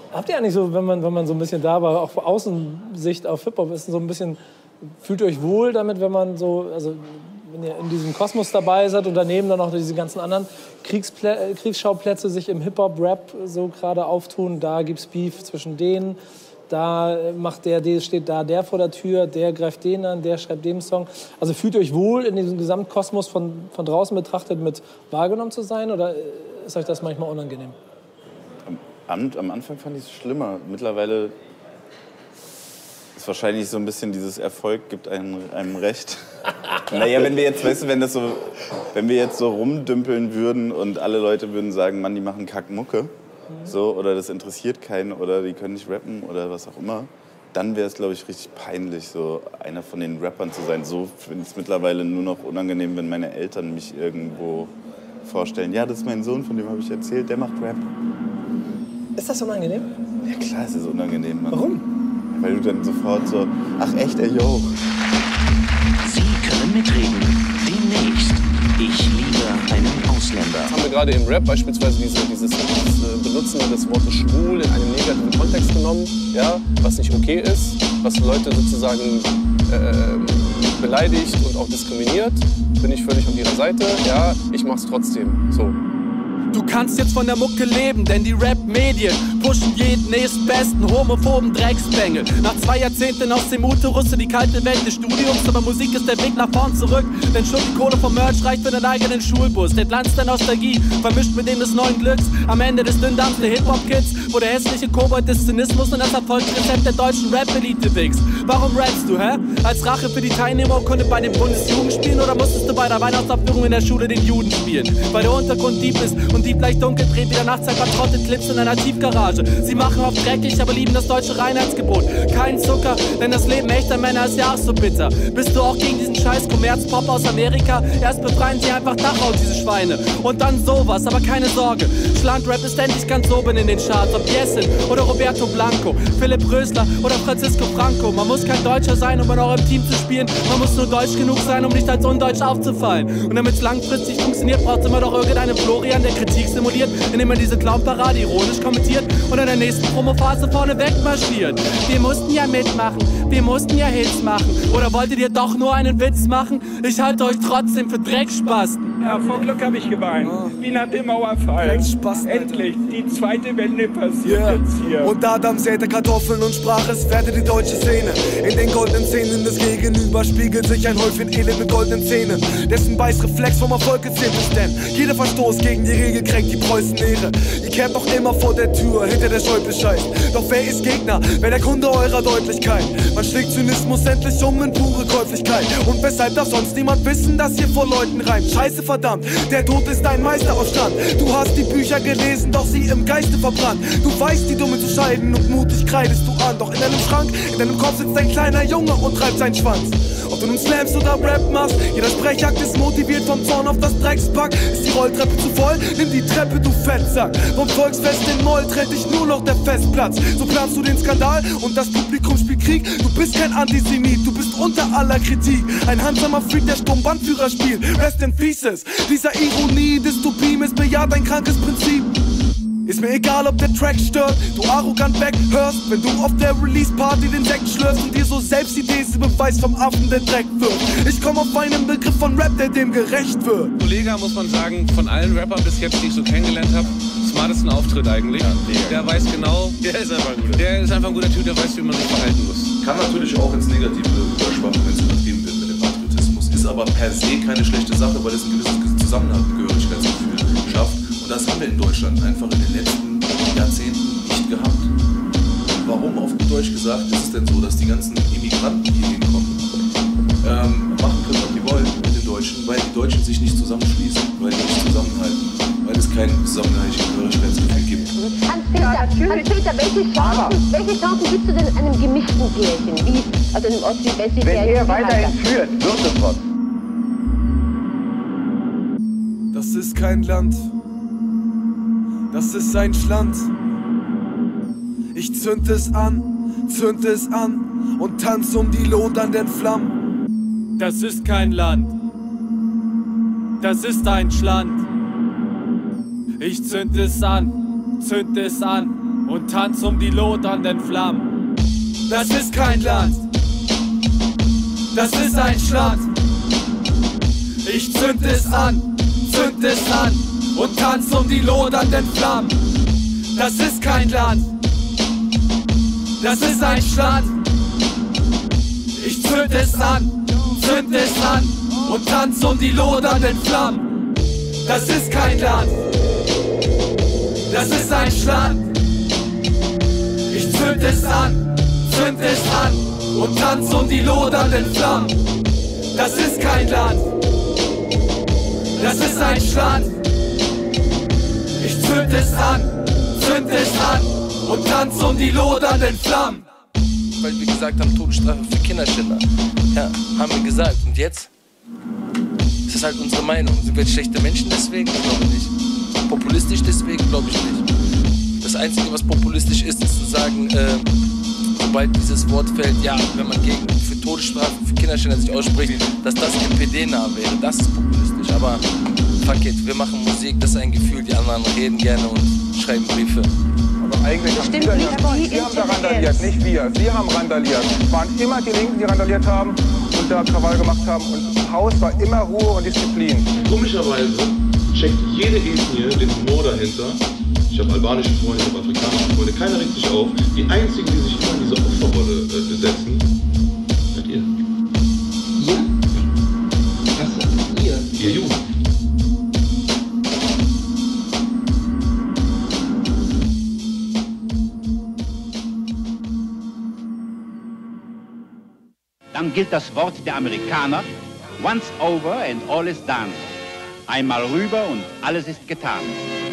Habt ihr eigentlich so, wenn man so ein bisschen da war, auch Außensicht auf Hip-Hop, ist so ein bisschen, fühlt ihr euch wohl damit, wenn man so, also wenn ihr in diesem Kosmos dabei seid und daneben dann auch diese ganzen anderen Kriegsschauplätze sich im Hip-Hop-Rap so gerade auftun, da gibt's Beef zwischen denen, da steht da der vor der Tür, der greift den an, der schreibt den Song. Also fühlt ihr euch wohl in diesem Gesamtkosmos von draußen betrachtet mit wahrgenommen zu sein oder ist euch das manchmal unangenehm? Am Anfang fand ich es schlimmer. Mittlerweile ist wahrscheinlich so ein bisschen dieses Erfolg gibt einem recht. Naja, wenn wir jetzt, weißt du, wenn wir jetzt so rumdümpeln würden und alle Leute würden sagen, Mann, die machen Kackmucke, so, oder das interessiert keinen oder die können nicht rappen oder was auch immer, dann wäre es, glaube ich, richtig peinlich, so einer von den Rappern zu sein. So finde ich es mittlerweile nur noch unangenehm, wenn meine Eltern mich irgendwo vorstellen. Ja, das ist mein Sohn, von dem habe ich erzählt, der macht Rap. Ist das unangenehm? Ja klar, es ist unangenehm, Mann. Warum? Weil du dann sofort so, ach echt, ey, yo. Sie können mitreden. Demnächst. Ich liebe einen Ausländer. Jetzt haben wir gerade im Rap beispielsweise dieses Benutzen des Wortes schwul in einem negativen Kontext genommen, ja, was nicht okay ist, was Leute sozusagen beleidigt und auch diskriminiert. Bin ich völlig auf ihrer Seite, ja, ich mach's trotzdem, so. Du kannst jetzt von der Mucke leben, denn die Rap-Medien pushen jeden nächstbesten homophoben Drecksbengel. Nach 2 Jahrzehnten aus dem Uterus in die kalte Welt des Studiums, aber Musik ist der Weg nach vorn zurück, denn schon die Kohle vom Merch reicht für den eigenen Schulbus. Der Glanz der Nostalgie, vermischt mit dem des neuen Glücks, am Ende des Dünndarms der Hip-Hop-Kids, wo der hässliche Kobold des Zynismus und das Erfolgsrezept der deutschen Rap-Elite wächst. Warum rappst du, hä? Als Rache für die Teilnehmerurkunde bei den Bundesjugendspielen oder musstest du bei der Weihnachtsaufführung in der Schule den Juden spielen? Weil der Untergrund deep ist und Dieb leicht dunkel dreht wieder nachts ein paar Trottel-Clips in einer Tiefgarage. Sie machen oft dreckig, aber lieben das deutsche Reinheitsgebot. Kein Zucker, denn das Leben echter Männer ist ja auch so bitter. Bist du auch gegen diesen scheiß Kommerzpop aus Amerika? Erst befreien sie einfach Dachau, diese Schweine. Und dann sowas, aber keine Sorge. Schlandrap ist endlich ganz oben in den Charts. Ob Jessin oder Roberto Blanco, Philipp Rösler oder Francisco Franco. Man muss kein Deutscher sein, um in eurem Team zu spielen. Man muss nur deutsch genug sein, um nicht als undeutsch aufzufallen. Und damit es langfristig funktioniert, braucht immer doch irgendeinen Florian, der Kritik simuliert, indem er diese Clownparade ironisch kommentiert und in der nächsten Promophase vorne wegmarschiert. Wir mussten ja mitmachen, wir mussten ja Hits machen. Oder wolltet ihr doch nur einen Witz machen? Ich halte euch trotzdem für Dreckspasten. Ja, vor Glück habe ich geweint. Wie nach dem Mauerfall. Endlich, die zweite Wende passiert jetzt hier. Und Adam säte Kartoffeln und sprach, es werde die deutsche Szene. In den goldenen Szenen des Gegenüber spiegelt sich ein Häufchen Elend mit goldenen Zähnen, dessen Beißreflex vom Erfolg gezählt ist, denn jeder Verstoß gegen die Regel kränkt die Preußen-Ehre. Ihr kehrt noch immer vor der Tür, hinter der Scheu Bescheid. Doch wer ist Gegner, wer der Kunde eurer Deutlichkeit? Man schlägt Zynismus endlich um in pure Käuflichkeit. Und weshalb darf sonst niemand wissen, dass ihr vor Leuten reimt? Scheiße, verdammt, der Tod ist ein Meisteraufstand. Du hast die Bücher gelesen, doch sie im Geiste verbrannt. Du weißt, die Dumme zu scheiden und mutig kreidest du an. Doch in deinem Schrank, in deinem Kopf sitzt ein kleiner Junge und treibt seinen Schwanz. Ob du nun Slams oder Rap machst, jeder Sprechakt ist motiviert vom Zorn auf das Dreckspack. Ist die Rolltreppe zu voll? Nimm die Treppe, du Fettsack. Vom Volksfest in Moll trennt dich nur noch der Festplatz. So planst du den Skandal und das Publikum spielt Krieg. Du bist kein Antisemit, du bist unter aller Kritik. Ein handsamer Freak, der Sturmbandführer spielt. Rest in Pieces. Dieser Ironie, Dystopie missbejaht ein krankes Prinzip. Ist mir egal, ob der Track stört, du arrogant weghörst, wenn du auf der Release-Party den Sekt schlürfst und dir so selbst die These beweist vom Affen, der Dreck wird. Ich komm auf einen Begriff von Rap, der dem gerecht wird. Kollega, muss man sagen, von allen Rappern bis jetzt, die ich so kennengelernt habe, smartesten Auftritt eigentlich. Ja, der weiß genau, der ist einfach ein guter Typ, der weiß, wie man sich verhalten muss. Kann natürlich auch ins Negative überschwappen, wenn es übertrieben wird mit dem Patriotismus. Ist aber per se keine schlechte Sache, weil es ein gewisses Zusammengehörigkeitsgefühl schafft. Und das haben wir in Deutschland einfach in den letzten Jahrzehnten nicht gehabt. Warum, auf gut Deutsch gesagt, ist es denn so, dass die ganzen Immigranten, die hier hinkommen, machen können, was die wollen mit den Deutschen, weil die Deutschen sich nicht zusammenschließen, weil die nicht zusammenhalten, weil es kein Zusammengehörigkeitsgefühl gibt. Hans-Peter, welche Chancen gibst du denn einem gemischten Pärchen, wie also einem Ost-West-Pärchen? Wenn er weiterhin führt, wird es was. Das ist kein Land. Das ist ein Schland. Ich zünd es an und tanz um die lodernden Flammen. Das ist kein Land. Das ist ein Schland. Ich zünd es an und tanz um die lodernden Flammen. Das ist kein Land, das ist ein Schland. Ich zünd es an und tanz um die lodernden Flammen. Das ist kein Land, das ist ein Schland. Ich zünd es an und tanz um die lodernden Flammen. Das ist kein Land, das ist ein Schland. Ich zünd es an und tanz um die lodernden Flammen. Das ist kein Land, das ist ein Schland. Ich zünd es an und tanz um die lodernden Flammen. Weil wir gesagt haben, Todesstrafe für Kinderschänder. Ja, haben wir gesagt. Und jetzt? Das ist halt unsere Meinung. Sind wir jetzt schlechte Menschen deswegen? Ich glaube nicht. Populistisch deswegen? Glaube ich nicht. Das Einzige, was populistisch ist, ist zu sagen, sobald dieses Wort fällt, ja, wenn man für Todesstrafe für Kinderschänder sich ausspricht, dass das NPD-nah wäre. Das ist populistisch. Aber fuck it, wir machen Musik, das ist ein Gefühl. Die anderen reden gerne und schreiben Briefe. Aber eigentlich haben Sie haben da randaliert, nicht wir. Sie haben randaliert. Es waren immer die Linken, die randaliert haben und da Krawall gemacht haben. Und im Haus war immer Ruhe und Disziplin. Komischerweise checkt jede Ethnie den Humor dahinter. Ich habe albanische Freunde, ich habe afrikanische Freunde. Keiner regt sich auf. Die einzigen, die sich immer in diese Opferrolle besetzen, seid ihr. Ihr? Was seid ihr? Ihr Jugend. Dann gilt das Wort der Amerikaner, once over and all is done. Einmal rüber und alles ist getan.